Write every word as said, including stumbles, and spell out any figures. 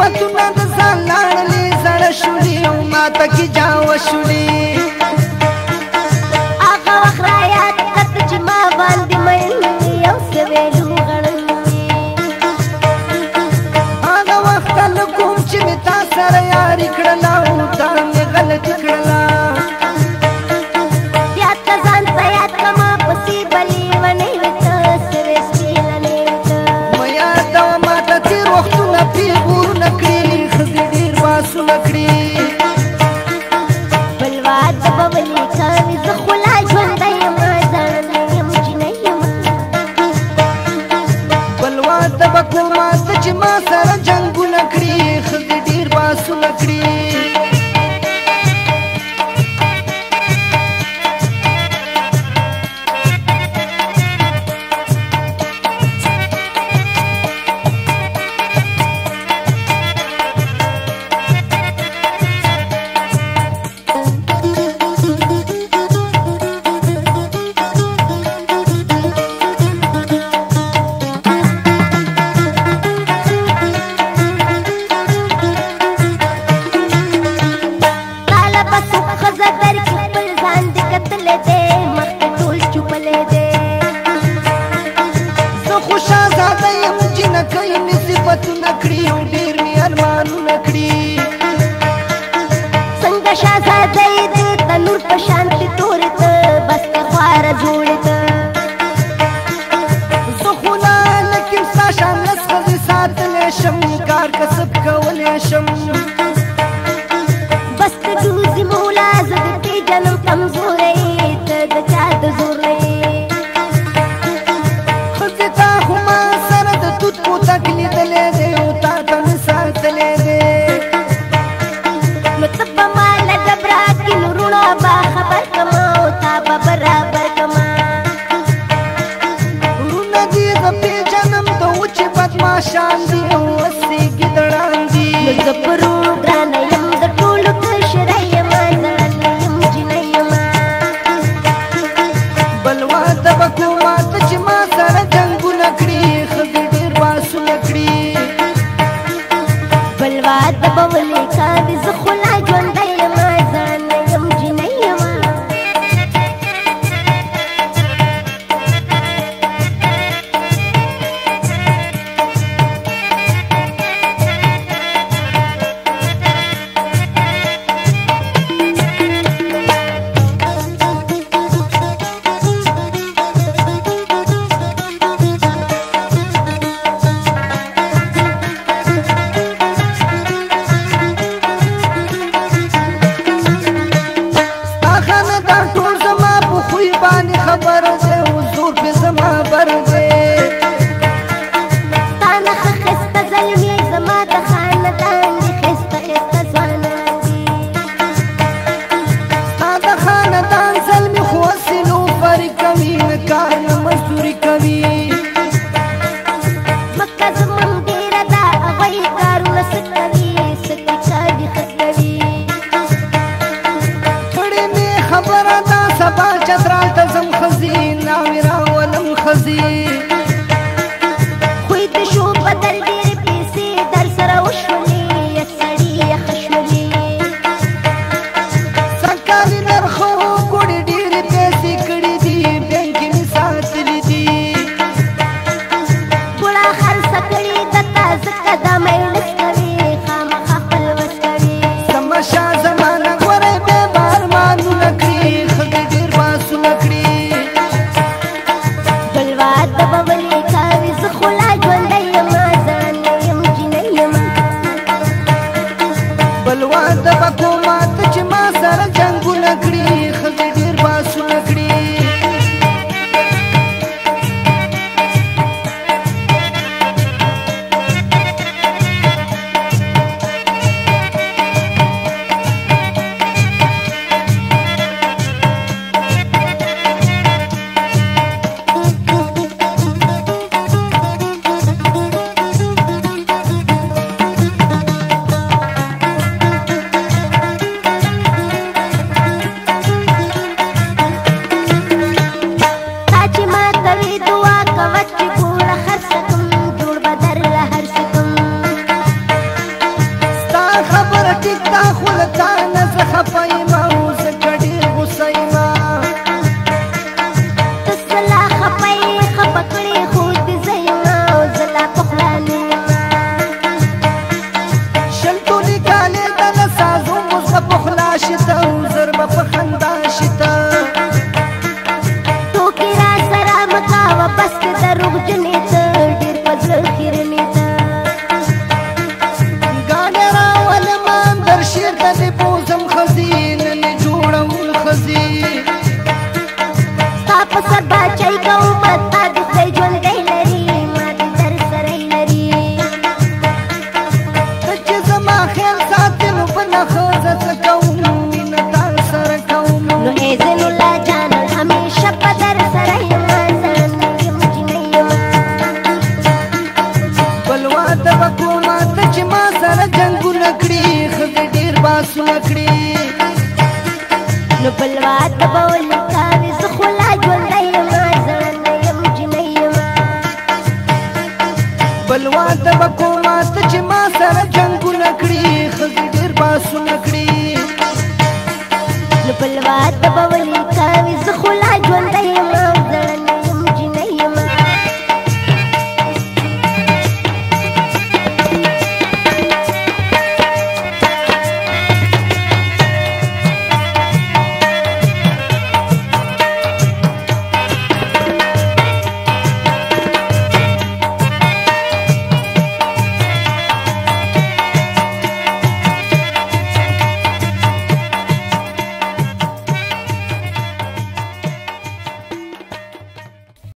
صفتونه د ځان لاړلې زړه شولې او ماته کې جاوه شولې هغه وخت رایاد کړه چې ما باندې مین یو څه ویلو غړندې هغه وخت له کوم چې مې تا سره یاري کړله او تا مې غلطي کړله یاد ته ځان ته یاد کړه پسې بلې ونې ته سوې سپینې ته مه یادوه ماته تېر وختونه پیغورونه کړي ښځې ډېر باسونه کړي بل واده به ولې کوې زه خو لا ژوندی یم زړنی یم جنۍ یم بل واده به کومه ته چې ما سره جنګونه کړي ښځې ډېر باسونه کړي کوي مې صفتونه کړي او ډېر مې ارمانونه کړي څنګه شهزاده یې د تنور په شانتې تورې ته بس ته خواره جوړې ته زه خو لا لږ یم ستا شان لس ښځې ساتلی شم کار کسب کولی شم بس ته ډوزي مولا زه د پېژنم کمزوری ته د چا د زور نه لیدلې دی او تا ته مې ساتلی دی نو ته به ما لږه براکړې نو روڼه به خبر کړمه او تا به برابر کړمه وروڼه دي زه پېژنم د وچې بدماشان دي او هسې ګیدړان دي نو زه پر وروڼو ګرانه یم د ټولو کشره یمه زړنۍ یم جنۍ یمه بل واده به کومه ته چې ما سره جنګونه کړي ښځې ډېر باسونه کړي بل واده به ولې کوې زه خو لا ژوندی یم زړنۍ یم جنۍ یمه خبر دی حضور پې زما بر دی ستا نه ښه ښایسته زلمې زما د خاندان دي ښایسته ښایسته ځوانان دي ستا د خاندان زلمې خو هسې لوفرې کوي نه کار نه مزدوري کوي ځمکه زموږ ډېره ده هغوی کارونه څه کوي څه دې کار دي ښه کوي کړې مې خبره ده سبا چترال ته ځم ښځې ناوې راولم ښځې خوی د شو بدل ډېرې پیسې در سره وشولې یا سړي یخه شولې سږکالي نرخو ګوړې ډېرې پیسې کړي دي بینک کې مې ساتلي دي ګوړه خرڅه کړې ده تا ځکه دا مینس کوې خامخا خپل وس کوې سمه شاه زمانه ګورې بې به ارمانونه کړي ښځې ډېر باسونه کړي بل واده به ولې کوې زه خو لا ژوندی یم زړنۍ یم جنۍ یمه بل واده به کومه ته چې ما سره جنګونه کړي ښځې ډېر باسونه کړي خپایما او زکه ډېر غوسه یما ته لا خپای خپه کړې خو دې زه یما او زه لا پخواني یما شل ټولې کالې د نسازو مزه پخلا شته او زر به په خندا شته ټوکې را سره مه کوه بس کې دروغجنې ته ډېر په زړه خیرنې ته ګاډی راولمه اندر شیر ته دې بوزم ښځې نن یې جوړول ښځې ستا په سر باچۍ کومه تا دې خدای ژوندی لري ما دې در سره لري ته چې زما خیال ساتې نو بله ښځه څه کوم مینه تا سره کوم نو ای زین الله جانه همیشه په در سره یما زه نه یم جینۍ یما بل واده به کومه ته چې ما سره جنګونه کړي ښځې ډېر باسونه کړي نو بل واده به ولې کوې زه خو لا ژوندی یما زه نه یم جینۍ یما بل واده به کومه ته چې ما سره جنګونه کړي ښځې ډېر باسونه کړي نو بل واده به